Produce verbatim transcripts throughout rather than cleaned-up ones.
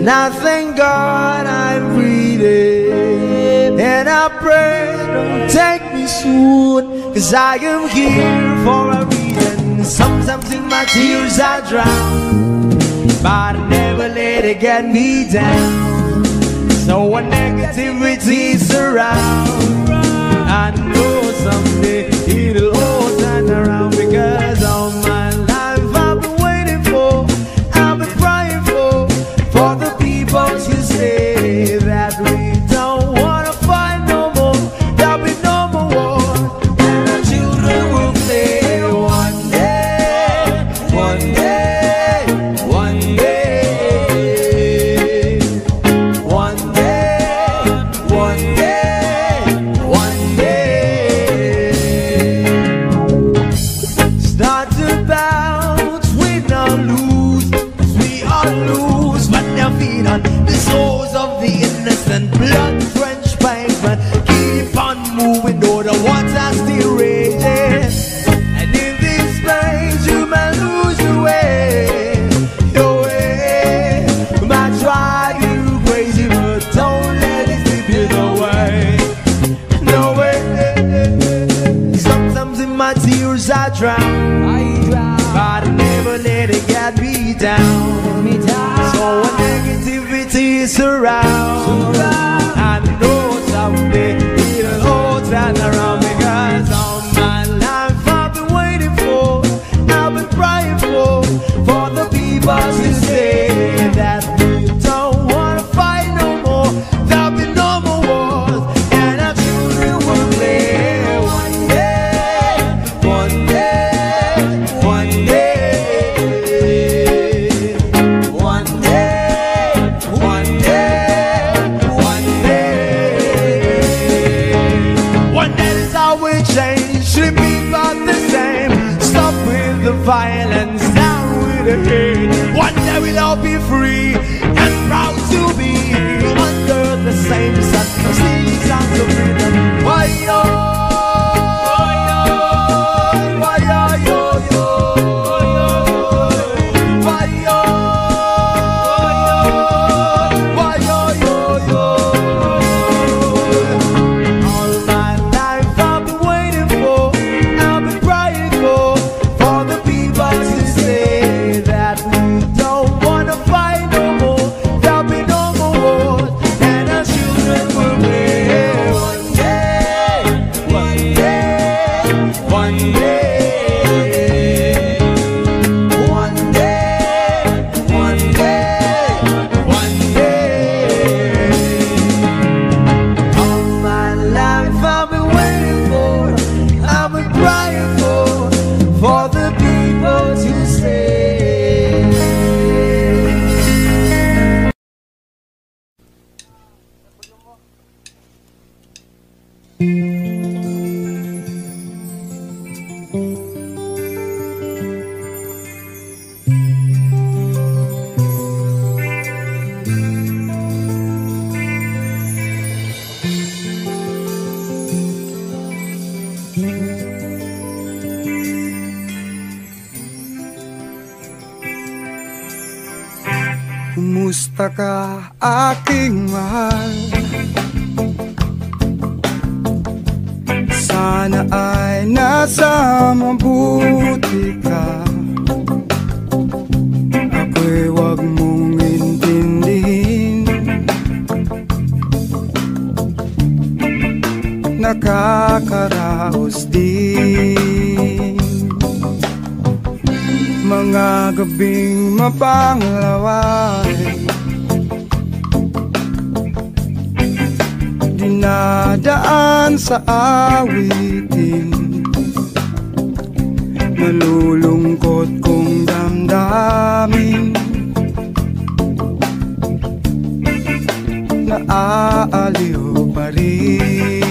And I thank God I'm breathing, and I pray don't take me soon, 'cause I am here for a reason. Sometimes in my tears I drown, but I never let it get me down. So when negativity surround, I know someday it'll all turn around, because all my life I've been waiting for, I've been crying for, for the people to say that we don't wanna fight no more, there'll be no more war, and our children will play one day, one day, one day, one day, one day, one day. Start to bounce, we don't lose, 'cause we all lose, but their feet on the souls of the innocent, blood-drenched pavement. Keep on moving, though the water's still raging. And in this place, you may lose your way, your way. You might drive you crazy, but don't let it slip you away. No way. Sometimes in my tears I drown, but I never let it get me down. So when negativity surrounds, I know someday it'll all turn around, because all my life I've been waiting for, I've been crying for, for the people to say that we don't wanna fight no more, there'll be no more wars, and our children will play one day, one day, one day, one day, one day, one day. One day is how we change, should be about the same. Stop with the violence, down with the hate. One day we'll all be free and proud to be under the same sun. Sing songs of freedom. Why yo? Why yo yo yo? Why yo? Why yo yo yo? All my life I've been waiting for, I've been crying for, for the people to say that we don't wanna fight no more, there'll be no more wars, and our children will live one day, one day, one day, one day, one day, one day. All my life I've been waiting for, I've been crying for, for the people to say. Kumusta ka, aking mahal? Sana ay nasa mabuti ka. Ako'y wag mong intindihin, nakakaraos din. Mga gabing mapanglaway, dinadaan sa awitin, nalulungkot kong damdamin, naaaliw pa rin.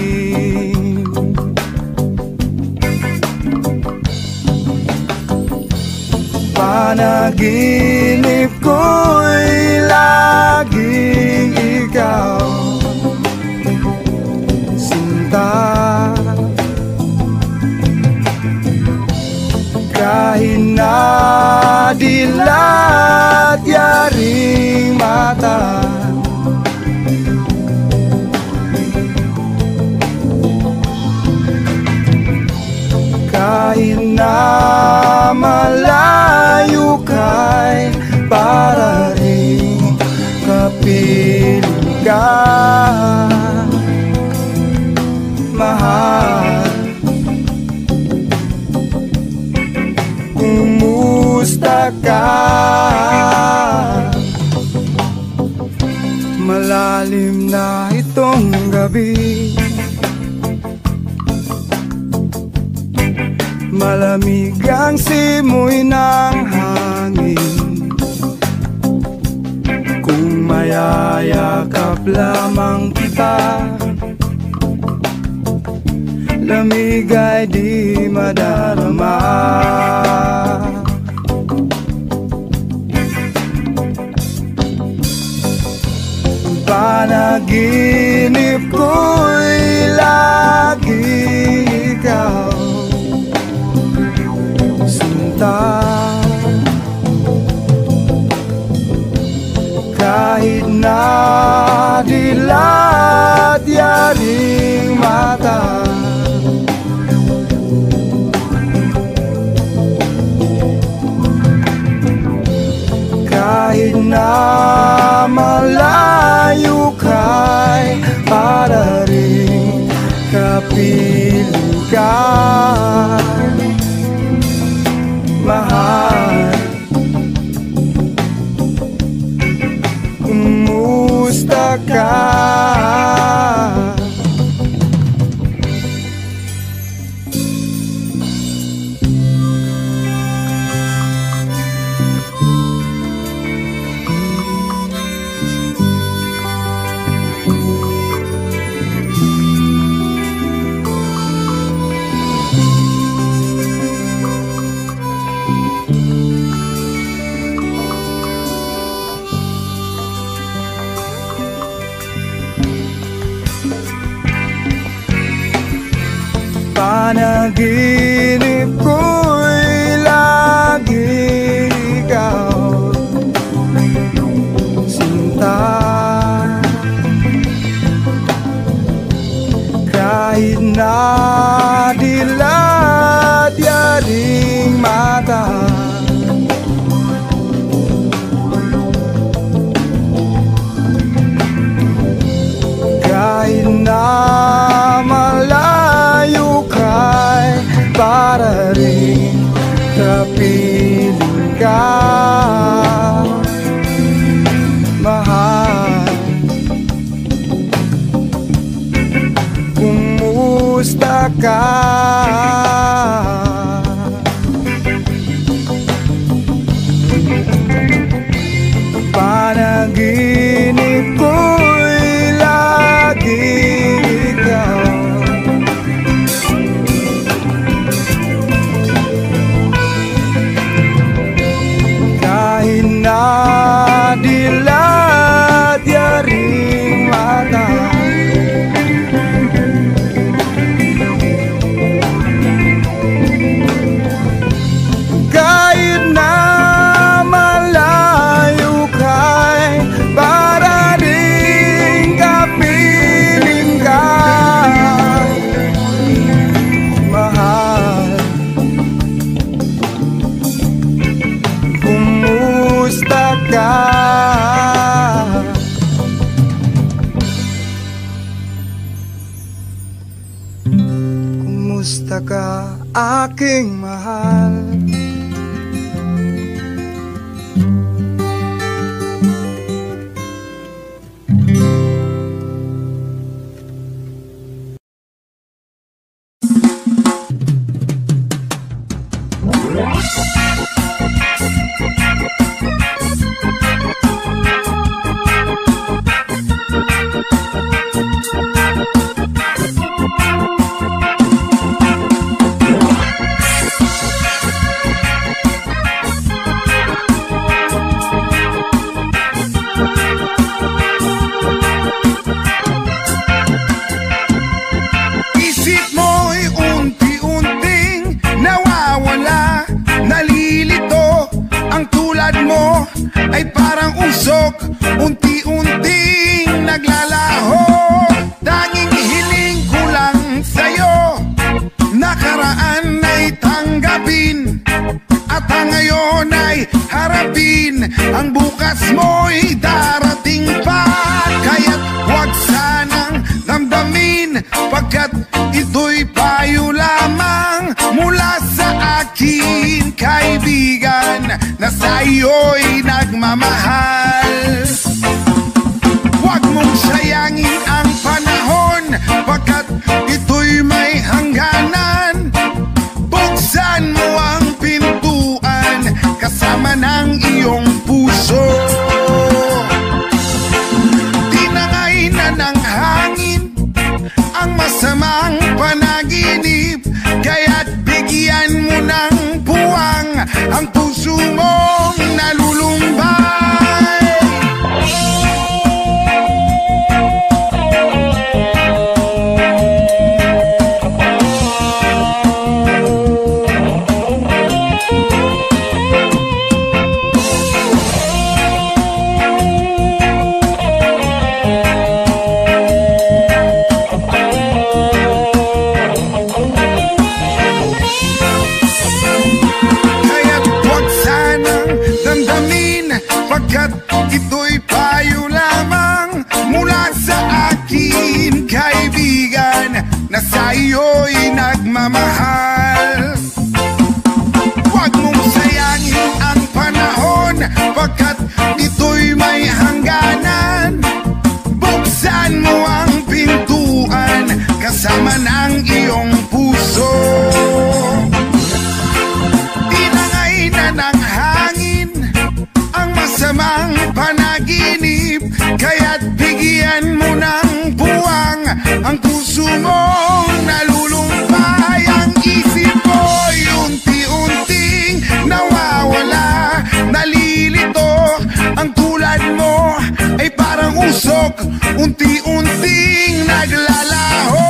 Panaginip ko'y laging ikaw, sinta. Kahit na dilat yaring mata. Kahit na malayo ka'y para rin kapiling ka, mahal. Kumusta ka? Malalim na itong gabi, malamig ang simoy ng hangin. Kung mayayakap lamang kita, lamig ay di madarama. Panaginip ko'y lagi ikaw, sinta. Kahit na dilat yaring mata, kahit na malayo ka'y para rin kapiling ka, mahal. Kumusta ka? Panaginip ko'y lagi ikaw, sinta. Kahit na dilat yaring mata, kahit na malayo ka'y para rin kapiling ka, mahal. Kumusta ka? Panaginip ko'y lagi ikaw, kahit na dilat yaring mata, kahit na malayo ka'y para rin kapiling ka, mahal. Kumusta ka? Kumusta ka, aking mahal? Isip mo'y unti-unting nawawala, nalilito parang usok, unti-unting naglalaho. Tanging hiling ko lang sa'yo, nakaraan ay tanggapin, at ang ngayon ay harapin. Ang bukas mo'y darating pa, kaya't huwag sanang damdamin, pagkat ito'y payo lamang mula sa akin, kaibigan, na sa'yo'y nagmamahal. Huwag mong sayangin ang panahon, pagkat ito'y may hangganan. Buksan mo ang pintuan kasama ng iyong puso. Tinangay na ng hangin ang masamang panaginip, kaya't bigyan mo ng puwang ang puso mong nalulumbay. Pagkat ito'y payo lamang mula sa akin, kaibigan, na sa'yo'y nagmamahal. Huwag mong sayangin ang panahon, pagkat ito'y may hangganan. Buksan mo ang pintuan kasama ng iyong puso. Tinangay na ng hangin ang masamang panaginip, kaya't bigyan mo ng puwang ang puso mong nalulumbay. Ang isip mo'y unti-unting nawawala, nalilito. Ang tulad mo ay parang usok, unti-unting naglalaho.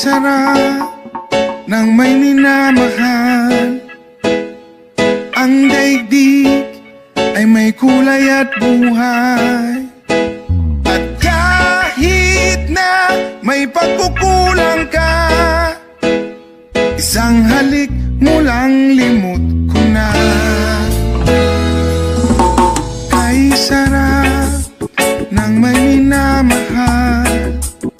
sarap ng may minamahal. Ang daigdig ay may kulay at buhay. At kahit na may pagkukulang ka, isang halik mo lang limot ko na. Kay sarap ng may minamahal,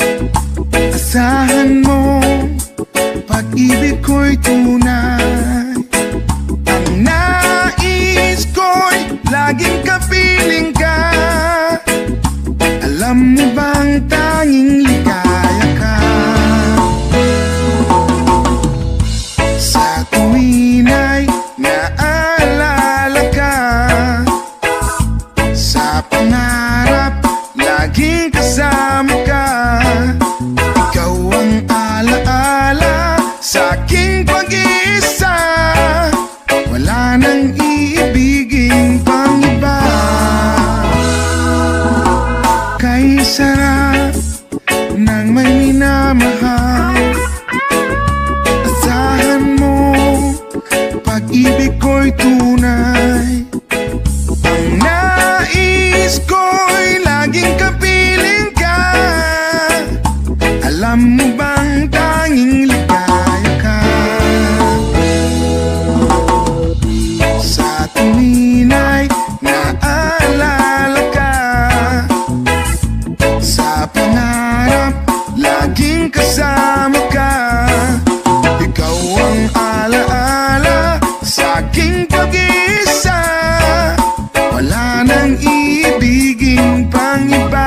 asahan mo pag-ibig ko'y tunay. Ang nais ko'y laging kapiling ka. Alam mo bang tanging ligaya ka? Sa tuwin ay naalala ka, sa pangarap laging kasama ka. Ikaw ang alaala sa aking pag-iisa. Wala nang iibigin pang iba. Kay sarap ng may minamahal, asahan mo pag-ibig ko'y tunay. Ang nais ko'y laging kapiling ka. Alam mo bang tanging ligaya ka? Sa tuwin ay naalala ka, sa pangarap laging kasama ka. Ikaw ang alaala sa aking pag-iisa. Wala nang iibigin pang iba.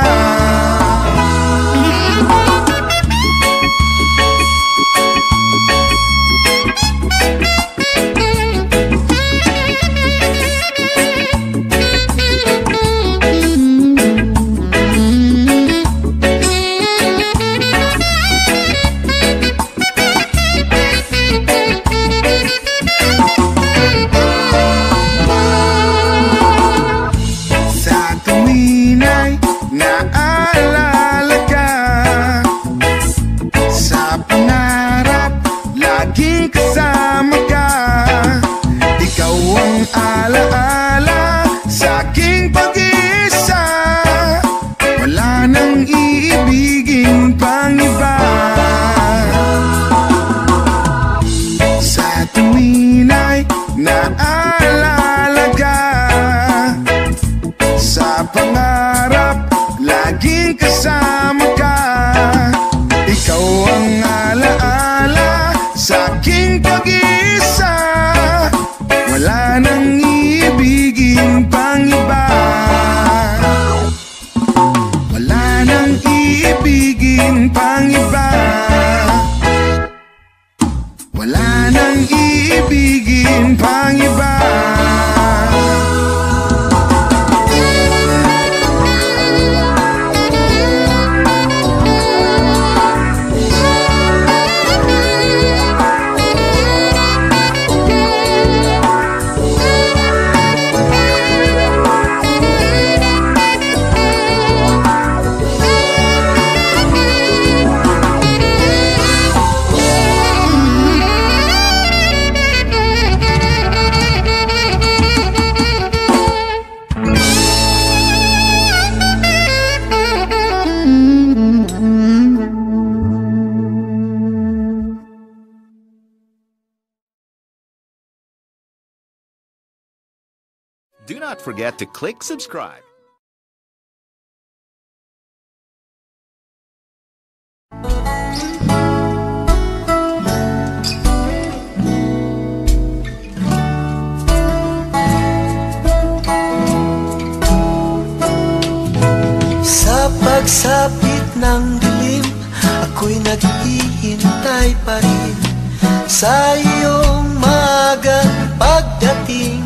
Do not forget to click subscribe. Sa pagsapit ng dilim, ako'y naghihintay pa rin sa iyong maagang pagdating.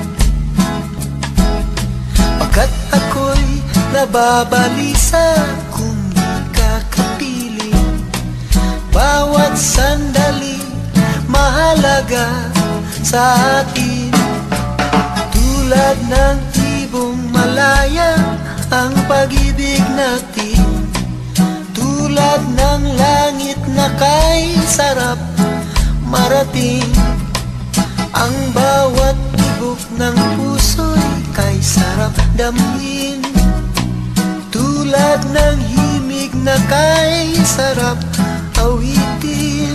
Pagkat ako'y nababalisa kung di ka kapiling. Bawat sandali mahalaga sa akin. Tulad ng ibong malaya ang pag-ibig natin. Tulad ng langit na na kay sarap marating. Ang bawat tibok ng puso'y kay sarap damhin. Tulad ng himig na kay sarap awitin.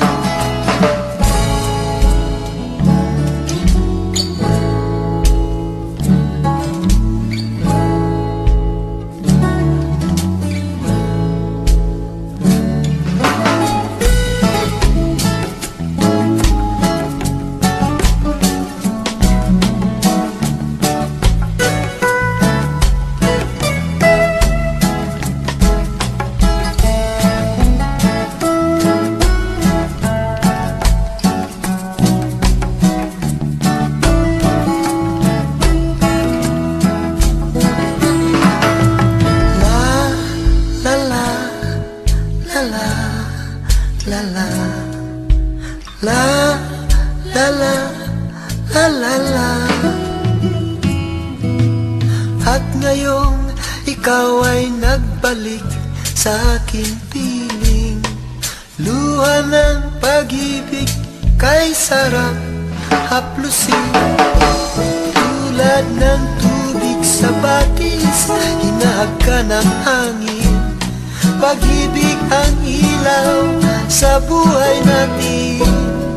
At ngayong ikaw ay nagbalik sa aking piling. Luha ng pag-ibig kay sarap haplusin. Tulad ng tubig sa batis, hinahag ka ng hangin. Pag-ibig ang ilaw sa buhay natin.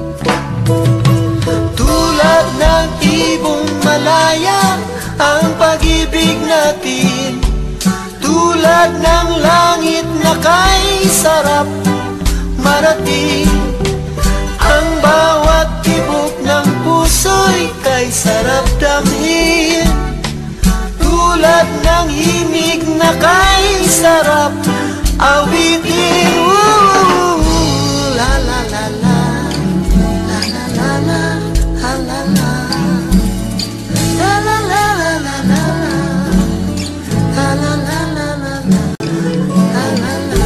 Tulad ng ibong malaya ang pag-ibig natin. Tulad ng langit na kay sarap marating. Ang bawat tibok ng puso'y kay sarap damhin. Tulad ng himig na kay sarap awitin. Woo! La la la la, la la la la, la la la, la la la la la la, la la la la la, la la la.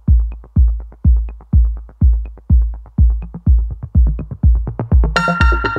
You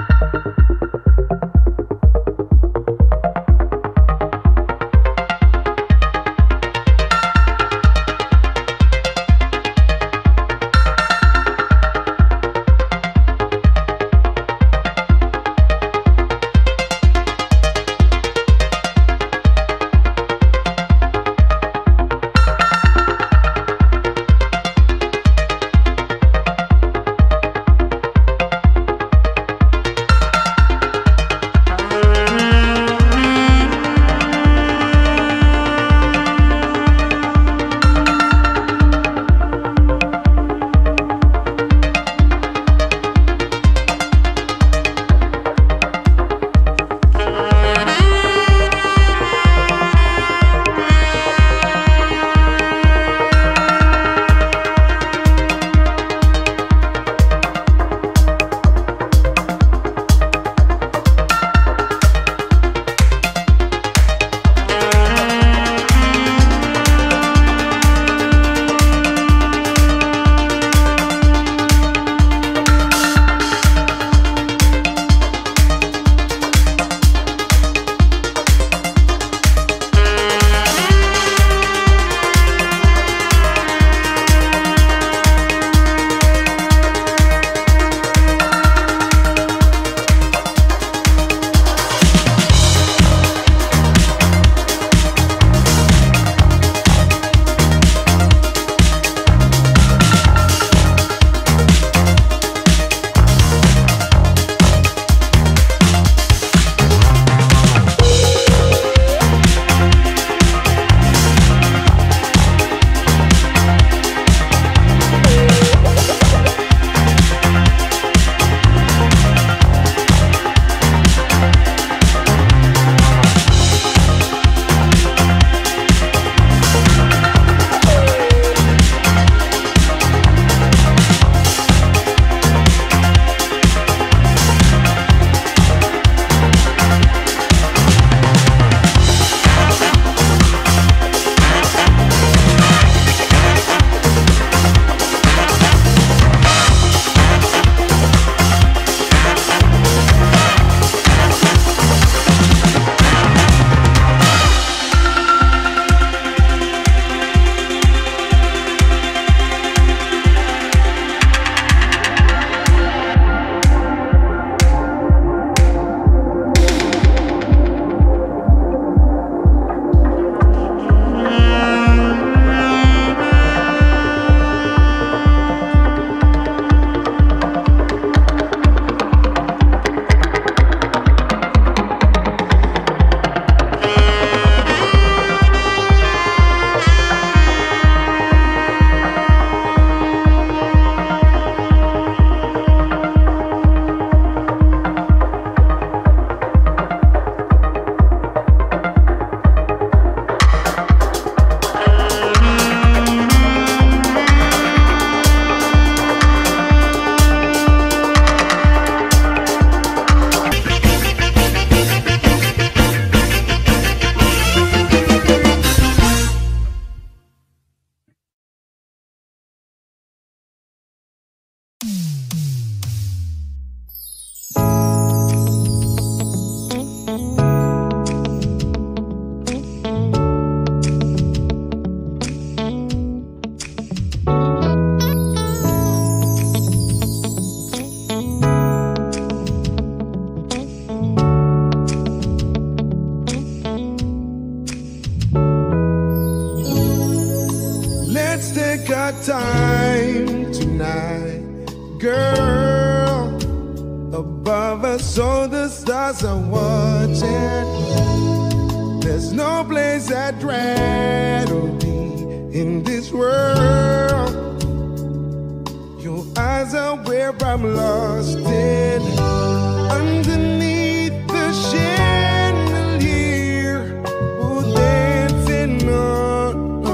So the stars are watching. There's no place I'd rather be in this world. Your eyes are where I'm lost in. Underneath the chandelier, oh, dancing all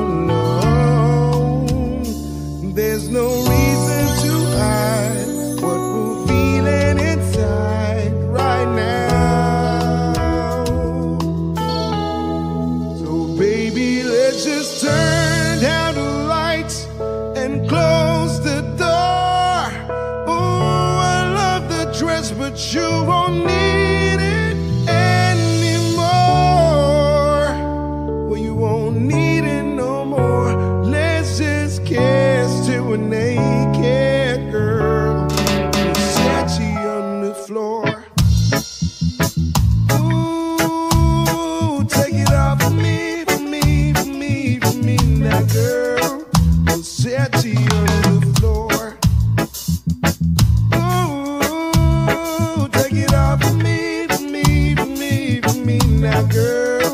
alone. There's no reason to hide what we're feeling inside right now. So baby, let's just turn down the lights and close the door. Oh, I love the dress, but you won't need it anymore. Well, you won't need it no more. Let's just kiss to a naked girl. Versace on the floor. Ooh, take it off for me, for me, for me, for me now, girl. Versace on the floor. Ooh, take it off for me, for me, for me, for me now, girl.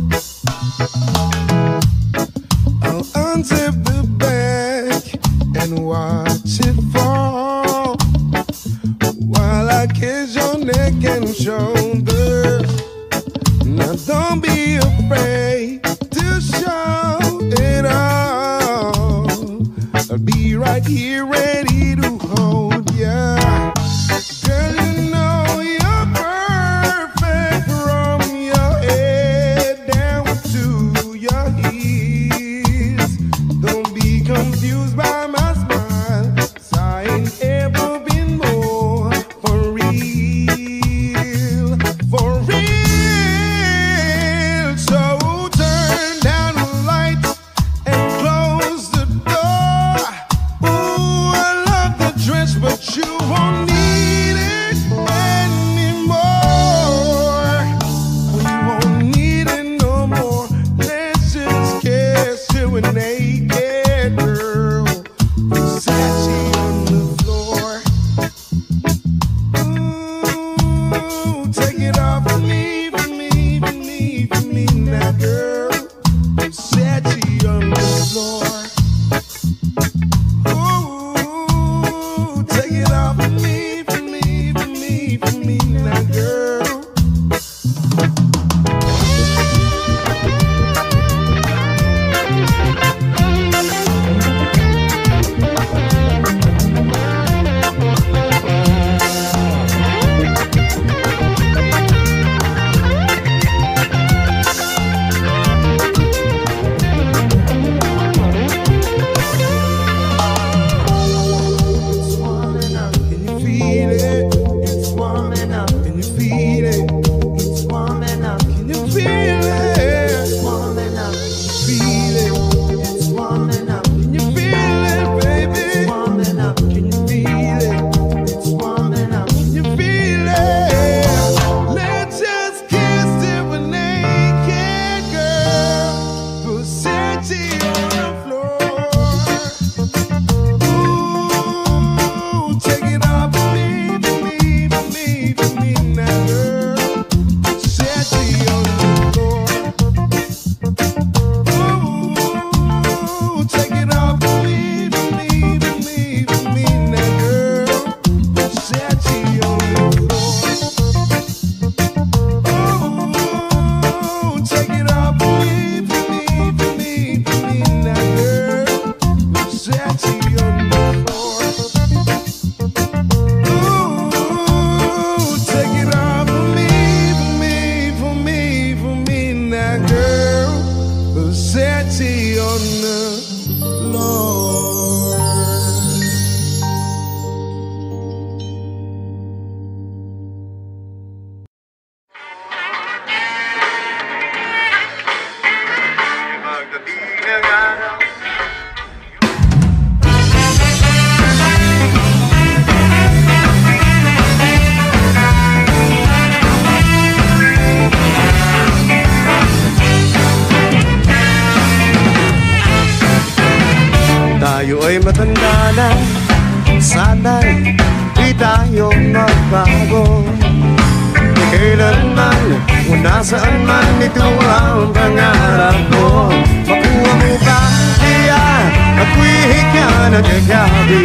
I'll unzip the bag and watch it fall while I kiss your neck and shoulder. Now don't be afraid to show it all. I'll be right here ready to hold ya. Girl, you know you're perfect from your head down to your heels. Don't be confused by my smile, 'cause I ain't ever been more for real, for real. So turn down the lights and close the door. Ooh, I love the dress, but you won't need it anymore. You won't need it no more. Let's just kiss to a naked girl. Versace on the floor. Ooh, take it off for me, for me, for me, for me now, girl. Versace on the floor. Ooh, take it off for me, for me, for me, for me now, girl. It's warming up, can you feel it? It's warming up, can you feel it? It's warming up, can you feel it? It's warming up, feel it. It's warming up, can you feel it, baby? It's warming up, can you feel it? It's warming up, can you feel it? Let's just kiss to a naked girl. Versace on the floor. Ooh, take it off for me, for me, for me, for me now, girl. Versace on the floor. Ooh, take it off for me, for me, for me, for me now, girl. Versace on the floor. Ooh, take it off for me, for me, for me, for me now, girl. Versace on the floor. Ooh, take it off for me, for me, for me, for me now, girl. Versace on the floor. Tayo ay matanda na, sana'y di tayo magbago. nasaan man ito ang pangarap ko. Makuha mo ba kaya ako'y hika na kagabi,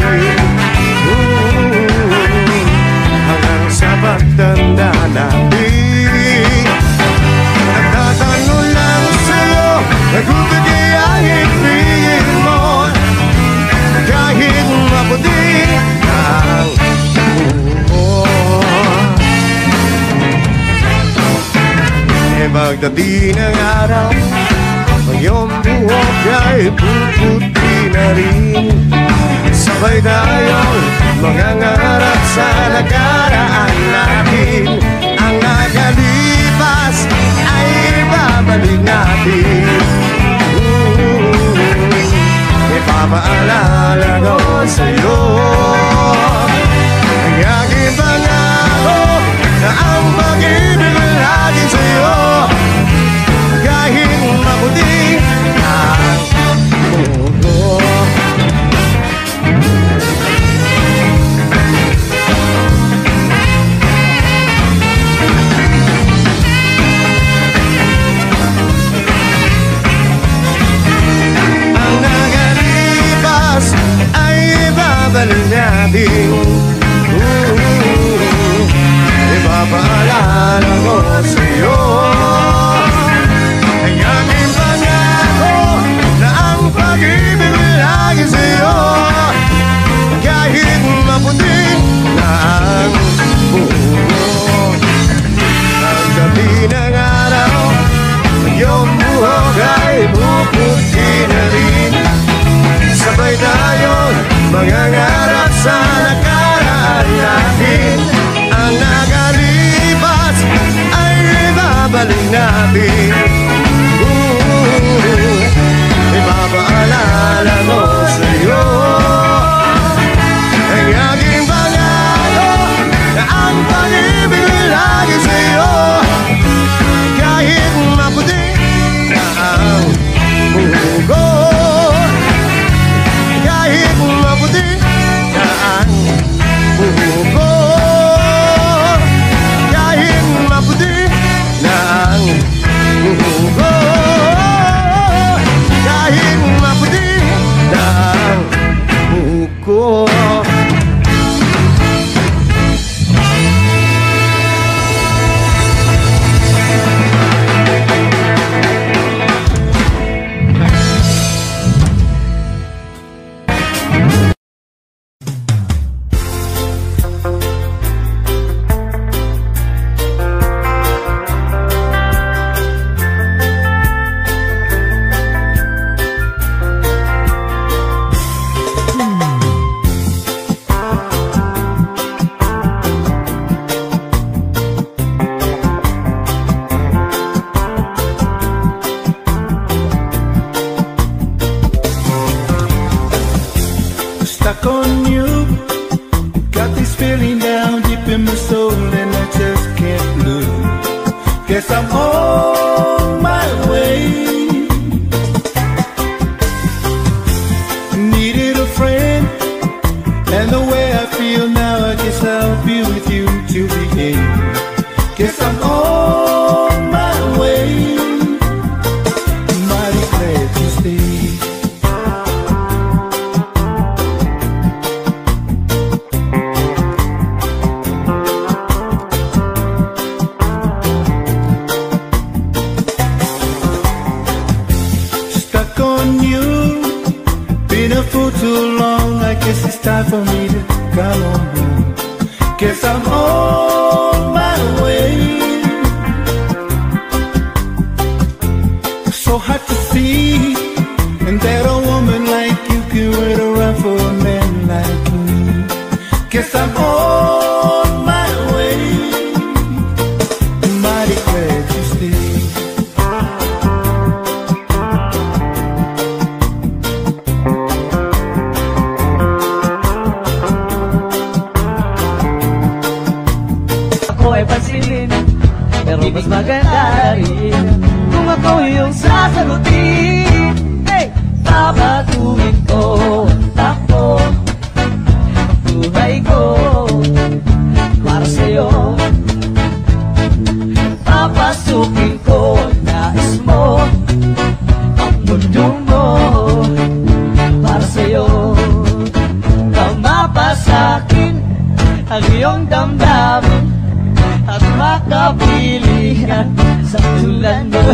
hanggang sa pagtanda natin. Nagtatanong lang sa'yo, kung kaya ibigin mo, kahit maputi ang buho. E pagdating ng araw, ang iyong buhok ay puputi na rin. Sabay tayong mangangarap sa nakaraan natin. Ang nakalipas ay ibabalik natin. Ipapaalala ko sa'yo ang aking pangako na ang pag-ibig lagi sa'yo, kahit maputi ang mundo. Ang nakalipas ay ibabalik natin. Ipapaalala ko sa'yo ang aking pangako na ang pag-ibig lagi sa'yo, kahit maputi na ang buhok. Pagdating ng araw, ang iyong buhok ay puputi na rin. Sabay tayong mangangarap sa nakaraan natin. Ang nakalipas ay ibabalik natin. uh, Ipapaalala ko sa'yo ang aking pangako na ang pag-ibig lagi sa'yo, kahit maputi na ang buho. Kahit maputi na ang buho, kahit maputi na ang buho, kahit maputi na ang buho. Stuck on you, got this feeling down deep in my soul and I just can't lose. Guess I'm on my way. Needed a friend, and the way I feel now, I guess I'll be with you till the end. Guess I'm on my way. Mighty glad to stay. Too long, I guess it's time for me to come on home. Guess I'm on my way. So hard to see, and that a woman like you can wait around for a man like me. Guess I'm on my way. Mighty glad you stay. Pero mas maganda rin kung ako yung sasagutin. Hey! Papatuwin ko ang takbo buhay ko para sa'yo. Papasok makapiling sa tulad mo.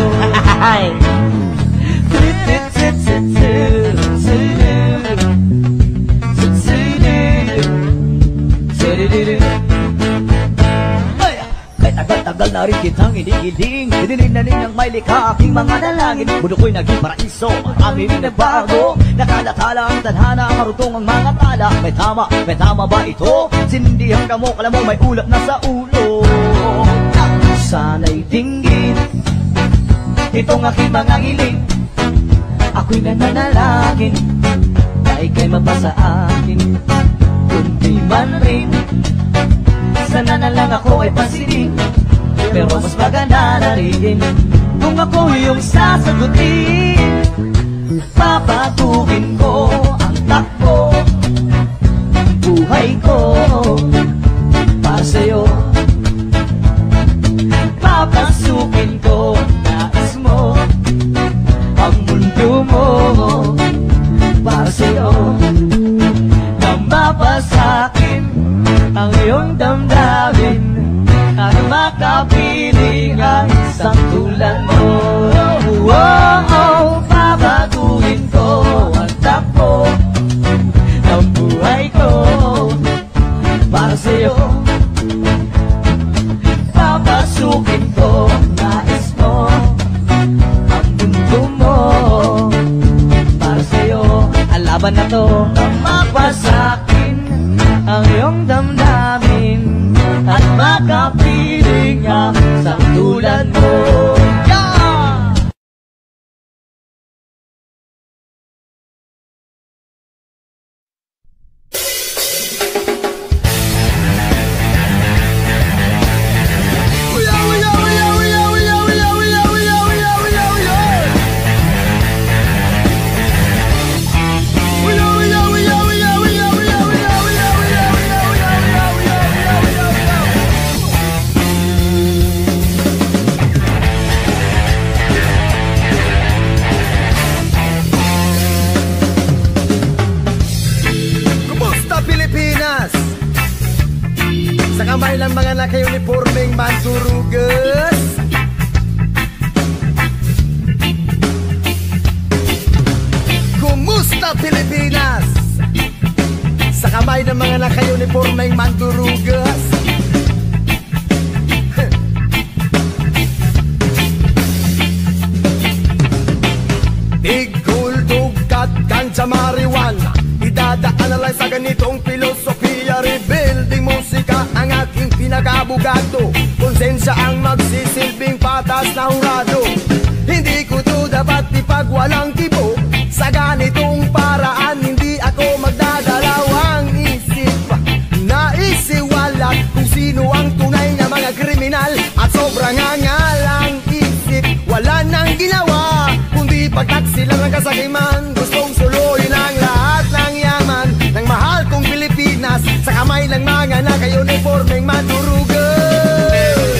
Tagal na rin kitang inigiling, dinilin na ninyang may likha aking mga dalangin. Mundo ko'y naging paraiso, marami rin nagbago. Nakalatala ang tadhana, marutong ang mga tala. May tama, may tama ba ito? Sinindihan ka mo, kala mo may ulap na sa ulo. Sana'y dinggin itong aking mga ngiling. Ako'y nananalangin na ika'y mapasa akin. Kundi man rin, sana na lang ako ay pansinin. Pero mas maganda na rin kung ako yung sasagutin. Papatukin ko ang takbo ng buhay ko para sa'yo. Papasukin ko nais mo ang mundo mo para sa'yo. Nang mapasakin ang iyong damdamin at makapiling ang isang tulad mo. Oh, oh, oh, babaguhin ko ang takbo ng buhay ko para sa'yo. Papasukin ko nais mo ang mundo mo para sa'yo. Ang laban na to nang mapasakin ang iyong damdamin at makapiling ang isang tulad mo. Yeah! Kamay lang mga naka-uniformeng mandurugas. Kumusta Pilipinas? Sa kamay ng mga naka-uniformeng mandurugas. Tigul, dugat, ganja, marijuana, idadaan na lang sa ganitong filosofiya. Rebuilding musika ang aking pinag-abugado. Konsensya ang magsisilbing patas na hurado. Hindi ko to dapat ipagwalang tipo. Sa ganitong paraan hindi ako magdadalawang isip. Naisiwalat kung sino ang tunay na mga kriminal. At sobrang angalang isip. Wala nang ginawa kundi pagtaksi lang ang kasakiman. Gustong suluyin ang lahat ng yaman ng mahal kong Pilipinas sa kamay lang mga naka-uniformeng mandurugas.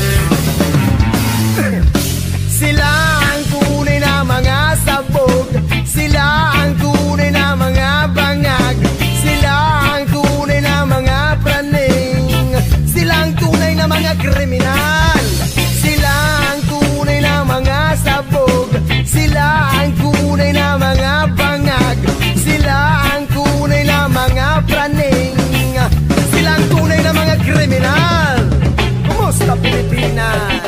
Sila ang tunay na mga sabog, sila ang tunay na mga bangag, sila ang tunay na mga praning, sila ang tunay na mga kriminal. Sila ang tunay na mga sabog, sila ang tunay na mga bangag, sila ang tunay na mga praning, sila ang tunay na mga kriminal. Kumusta Pilipinas?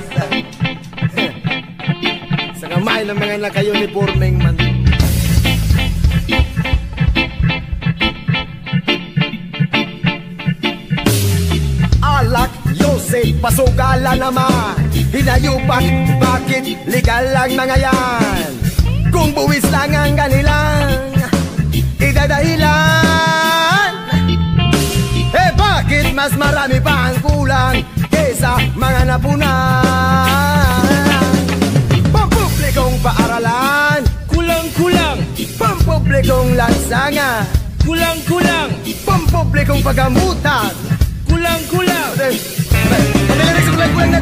Sa kamay ng mga naka-uniformeng man. Alak, Yosef, pasugala naman. Hinayupan, bakit legal lang mga yan? Kung buwis lang ang kanilang idadahilan, eh bakit mas marami pa ang kulang kesa mga napunan? Pampublikong paaralan, kulang-kulang. Pampublikong lansangan, kulang-kulang. Pampublikong pagamutan, kulang-kulang. Pamilirik sa kulang-kulang